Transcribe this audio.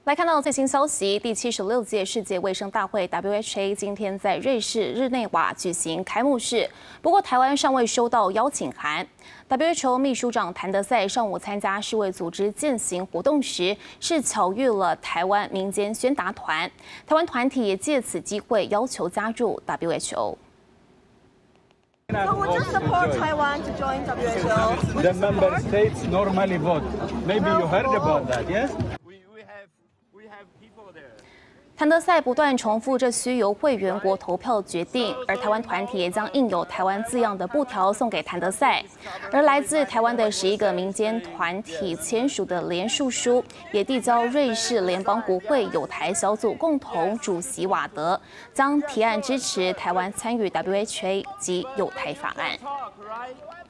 来看到最新消息，第76届世界卫生大会 （WHA） 今天在瑞士日内瓦举行开幕式，不过台湾尚未收到邀请函。WHO 秘书长谭德赛上午参加世卫组织践行活动时，是巧遇了台湾民间宣达团，台湾团体也借此机会要求加入 WHO。 So would you support Taiwan to join WHO? The member states normally vote. Maybe you heard about that, yes? We have people there. 谭德赛不断重复，这需由会员国投票决定，而台湾团体也将印有台湾字样的布条送给谭德赛。而来自台湾的11个民间团体签署的联署书，也递交瑞士联邦国会友台小组共同主席瓦德，将提案支持台湾参与 WHA 及友台法案。